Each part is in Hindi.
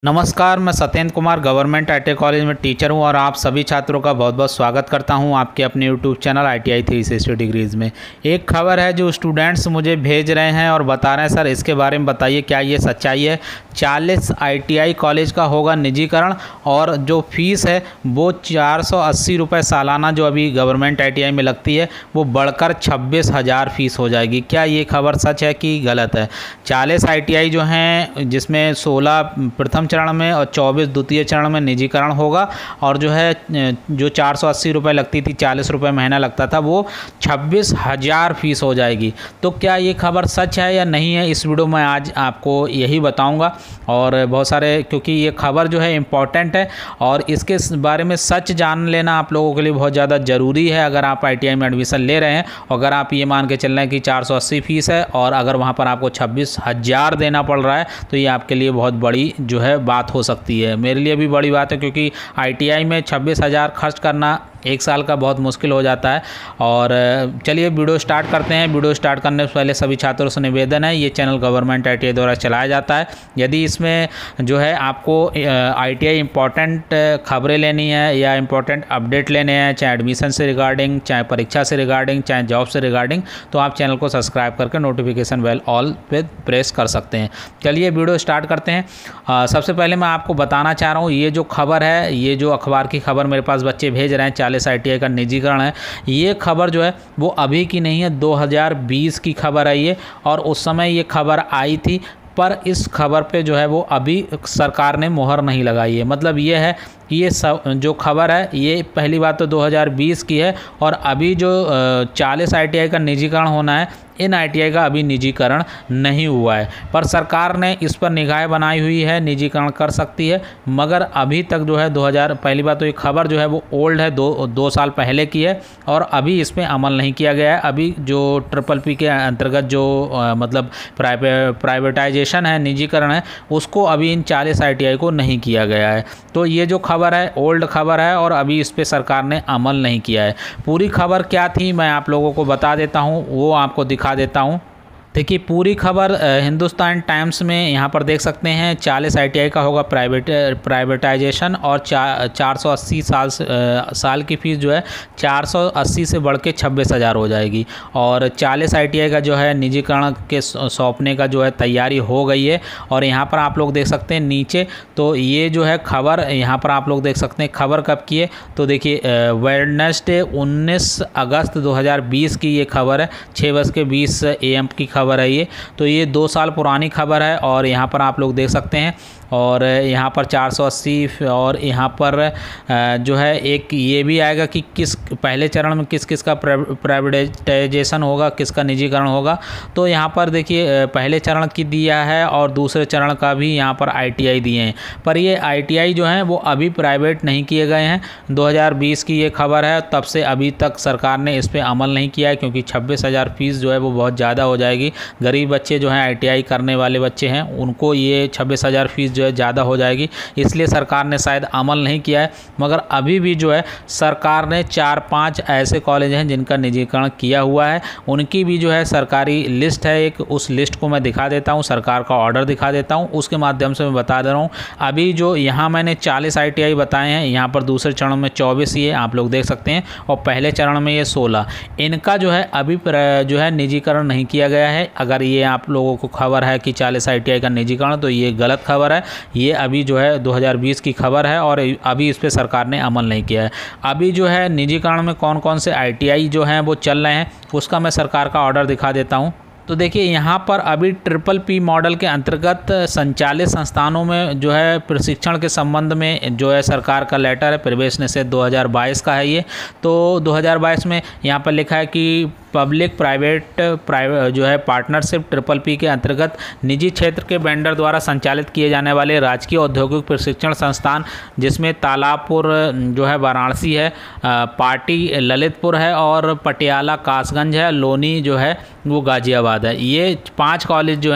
नमस्कार, मैं Satyendra Kumar government ITI college में टीचर हूं और आप सभी छात्रों का बहुत बहुत स्वागत करता हूं आपके अपने यूट्यूब चैनल ITI 360 डिग्रीज़ में। एक खबर है जो स्टूडेंट्स मुझे भेज रहे हैं और बता रहे हैं, सर इसके बारे में बताइए क्या ये सच्चाई है। 40 ITI कॉलेज का होगा निजीकरण और जो फ़ीस है वो 480 रुपये सालाना जो अभी गवर्नमेंट ITI में लगती है वो बढ़कर 26,000 फ़ीस हो जाएगी। क्या ये खबर सच है कि गलत है? 40 ITI जो हैं जिसमें 16 प्रथम चरण में और 24 द्वितीय चरण में निजीकरण होगा और जो 480 रुपये लगती थी, 40 रुपये महीना लगता था, वो 26,000 फ़ीस हो जाएगी। तो क्या ये खबर सच है या नहीं है, इस वीडियो में आज आपको यही बताऊंगा। और बहुत सारे, क्योंकि ये खबर जो है इम्पॉर्टेंट है और इसके बारे में सच जान लेना आप लोगों के लिए बहुत ज़्यादा ज़रूरी है। अगर आप ITI में एडमिशन ले रहे हैं, अगर आप ये मान के चल रहे हैं कि 480 फ़ीस है और अगर वहाँ पर आपको 26,000 देना पड़ रहा है, तो ये आपके लिए बहुत बड़ी जो है बात हो सकती है। मेरे लिए भी बड़ी बात है, क्योंकि ITI में 26,000 खर्च करना एक साल का बहुत मुश्किल हो जाता है। और चलिए वीडियो स्टार्ट करते हैं। वीडियो स्टार्ट करने से पहले सभी छात्रों से निवेदन है, ये चैनल गवर्नमेंट ITI द्वारा चलाया जाता है। यदि इसमें जो है आपको ITI इम्पॉर्टेंट खबरें लेनी है या इम्पॉर्टेंट अपडेट लेने हैं, चाहे एडमिशन से रिगार्डिंग, चाहे परीक्षा से रिगार्डिंग, चाहे जॉब से रिगार्डिंग, तो आप चैनल को सब्सक्राइब करके नोटिफिकेशन बेल ऑल पे प्रेस कर सकते हैं। चलिए वीडियो स्टार्ट करते हैं। सबसे पहले मैं आपको बताना चाह रहा हूँ, ये जो खबर है, ये जो अखबार की खबर मेरे पास बच्चे भेज रहे हैं, 40 ITI का निजीकरण है, ये खबर जो है वो अभी की नहीं है, 2020 की खबर है ये। और उस समय ये खबर आई थी, पर इस खबर पे जो है वो अभी सरकार ने मोहर नहीं लगाई है। मतलब ये है कि ये सब जो खबर है ये पहली बात तो 2020 की है और अभी जो 40 ITI का निजीकरण होना है, इन ITI का अभी निजीकरण नहीं हुआ है। पर सरकार ने इस पर निगाह बनाई हुई है, निजीकरण कर सकती है, मगर अभी तक जो है 2000, पहली बात तो ये खबर जो है वो ओल्ड है, दो साल पहले की है और अभी इस पर अमल नहीं किया गया है। अभी जो PPP के अंतर्गत जो मतलब प्राइवेटाइजेशन है, निजीकरण है, उसको अभी इन 40 ITI को नहीं किया गया है। तो ये जो खबर है ओल्ड खबर है और अभी इस पे सरकार ने अमल नहीं किया है। पूरी खबर क्या थी मैं आप लोगों को बता देता हूँ, वो आपको दिखा देता हूँ। देखिए पूरी खबर हिंदुस्तान टाइम्स में यहाँ पर देख सकते हैं। 40 ITI का होगा प्राइवेटाइजेशन और 480 साल की फ़ीस जो है 480 से बढ़ के 26,000 हो जाएगी। और 40 ITI का जो है निजीकरण के सौंपने का जो है तैयारी हो गई है। और यहाँ पर आप लोग देख सकते हैं नीचे, तो ये जो है खबर यहाँ पर आप लोग देख सकते हैं। खबर कब की है तो देखिए वेडनेसडे 19 अगस्त 2020 की ये खबर है, 6:20 AM की खबर है ये। तो ये 2 साल पुरानी खबर है और यहाँ पर आप लोग देख सकते हैं। और यहाँ पर 480 और यहाँ पर जो है एक ये भी आएगा कि किस पहले चरण में किस किस का प्राइवेटाइजेशन होगा, किसका निजीकरण होगा। तो यहाँ पर देखिए पहले चरण की दिया है और दूसरे चरण का भी यहाँ पर ITI दिए हैं, पर ये ITI जो हैं वो अभी प्राइवेट नहीं किए गए हैं। 2020 की ये खबर है, तब से अभी तक सरकार ने इस पर अमल नहीं किया है, क्योंकि 26,000 फ़ीस जो है वो बहुत ज़्यादा हो जाएगी। गरीब बच्चे जो हैं ITI करने वाले बच्चे हैं, उनको ये 26,000 फ़ीस जो है ज़्यादा हो जाएगी, इसलिए सरकार ने शायद अमल नहीं किया है। मगर अभी भी जो है सरकार ने 4-5 ऐसे कॉलेज हैं जिनका निजीकरण किया हुआ है, उनकी भी जो है सरकारी लिस्ट है एक, उस लिस्ट को मैं दिखा देता हूं, सरकार का ऑर्डर दिखा देता हूं, उसके माध्यम से मैं बता दे रहा हूं। अभी जो यहाँ मैंने 40 ITI बताए हैं, यहाँ पर दूसरे चरण में 24 ये आप लोग देख सकते हैं और पहले चरण में ये 16, इनका जो है अभी जो है निजीकरण नहीं किया गया है। अगर ये आप लोगों को खबर है कि 40 ITI का निजीकरण, तो ये गलत खबर है। ये अभी जो है 2020 की खबर है और अभी इस पे सरकार ने अमल नहीं किया है। अभी जो है निजीकरण में कौन कौन से ITI जो हैं वो चल रहे हैं, उसका मैं सरकार का ऑर्डर दिखा देता हूँ। तो देखिए यहाँ पर अभी PPP मॉडल के अंतर्गत संचालित संस्थानों में जो है प्रशिक्षण के संबंध में जो है सरकार का लेटर है, प्रवेश निषेध 2022 का है ये। तो 2022 में यहाँ पर लिखा है कि पब्लिक प्राइवेट जो है पार्टनरशिप PPP के अंतर्गत निजी क्षेत्र के वेंडर द्वारा संचालित किए जाने वाले राजकीय औद्योगिक प्रशिक्षण संस्थान, जिसमें तालाबपुर जो है वाराणसी है, पाटी ललितपुर है और पटियाला कासगंज है, लोनी जो है वो गाजियाबाद है। ये 5 कॉलेज जो हैं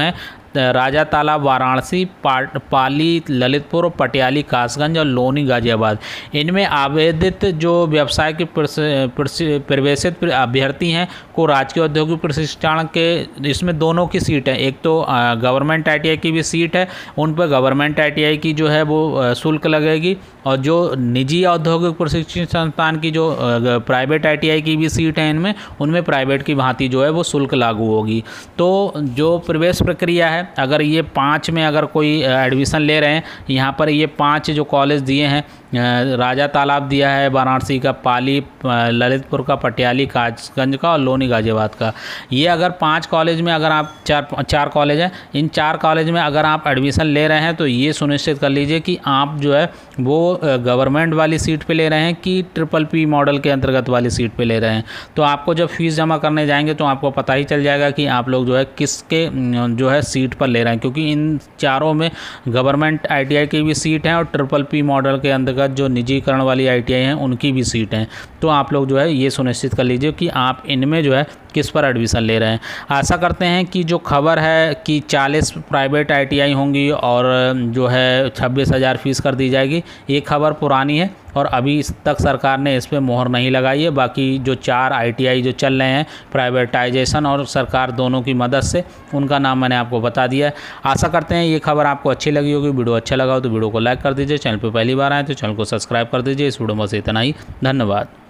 राजा तालाब वाराणसी, पाली ललितपुर, पटियाली कासगंज और लोनी गाजियाबाद। इनमें आवेदित जो व्यवसाय के प्रवेशित अभ्यर्थी हैं को राजकीय औद्योगिक प्रशिक्षण के इसमें दोनों की सीट है। एक तो गवर्नमेंट ITI की भी सीट है, उन पर गवर्नमेंट ITI की जो है वो शुल्क लगेगी, और जो निजी औद्योगिक प्रशिक्षण संस्थान की जो प्राइवेट ITI की भी सीट है इनमें, उनमें प्राइवेट की भांति जो है वो शुल्क लागू होगी। तो जो प्रवेश प्रक्रिया है, अगर ये 5 में अगर कोई एडमिशन ले रहे हैं, यहाँ पर ये 5 जो कॉलेज दिए हैं, राजा तालाब दिया है वाराणसी का, पाली ललितपुर का, पटियाली कासगंज का और लोनी गाजियाबाद का। ये अगर 5 कॉलेज में अगर आप चार कॉलेज हैं, इन 4 कॉलेज में अगर आप एडमिशन ले रहे हैं तो ये सुनिश्चित कर लीजिए कि आप जो है वो गवर्नमेंट वाली सीट पे ले रहे हैं कि PPP मॉडल के अंतर्गत वाली सीट पे ले रहे हैं। तो आपको जब फीस जमा करने जाएंगे तो आपको पता ही चल जाएगा कि आप लोग जो है किसके जो है सीट पर ले रहे हैं, क्योंकि इन चारों में गवर्नमेंट ITI की भी सीट है और PPP मॉडल के अंतर्गत जो निजीकरण वाली ITI हैं उनकी भी सीट हैं। तो आप लोग जो है ये सुनिश्चित कर लीजिए कि आप इनमें जो है किस पर एडमिशन ले रहे हैं। आशा करते हैं कि जो खबर है कि 40 प्राइवेट ITI होंगी और जो है 26,000 फीस कर दी जाएगी, ये खबर पुरानी है और अभी इस तक सरकार ने इस पर मोहर नहीं लगाई है। बाकी जो 4 ITI जो चल रहे हैं प्राइवेटाइजेशन और सरकार दोनों की मदद से, उनका नाम मैंने आपको बता दिया है। आशा करते हैं ये खबर आपको अच्छी लगी होगी। वीडियो अच्छा लगा हो तो वीडियो को लाइक कर दीजिए, चैनल पर पहली बार आए तो चैनल को सब्सक्राइब कर दीजिए। इस वीडियो में से इतना ही, धन्यवाद।